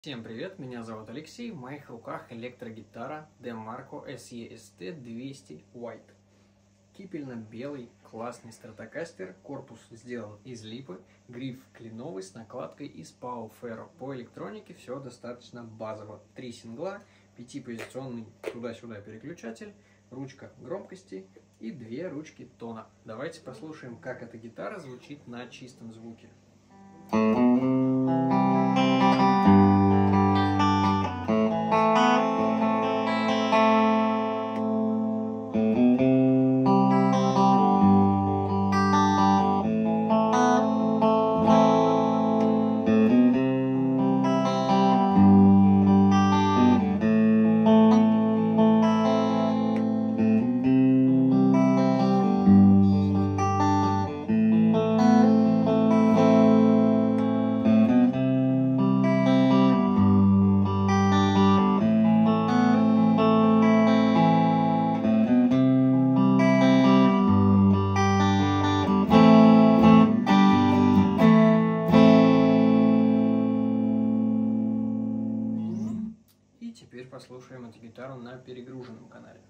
Всем привет, меня зовут Алексей, в моих руках электрогитара Demarco SE-ST 200 White. Кипельно-белый, классный стратокастер, корпус сделан из липы, гриф кленовый с накладкой из Pau Ferro. По электронике все достаточно базово. 3 сингла, 5-позиционный туда-сюда переключатель, ручка громкости и 2 ручки тона. Давайте послушаем, как эта гитара звучит на чистом звуке. И теперь послушаем эту гитару на перегруженном канале.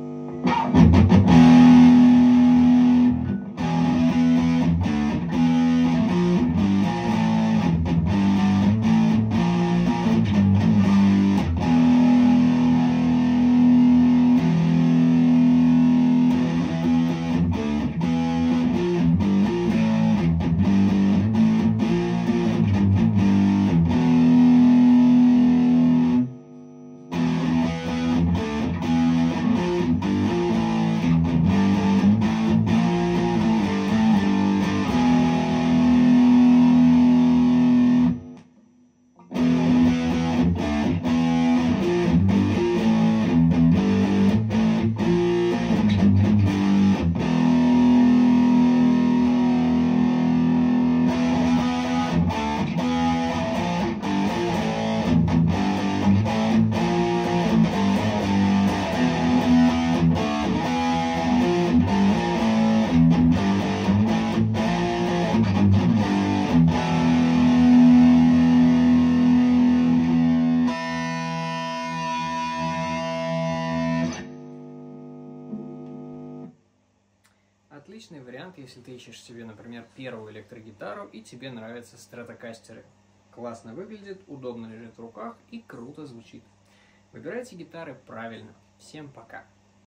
Отличный вариант, если ты ищешь себе, например, первую электрогитару и тебе нравятся стратокастеры. Классно выглядит, удобно лежит в руках и круто звучит. Выбирайте гитары правильно. Всем пока!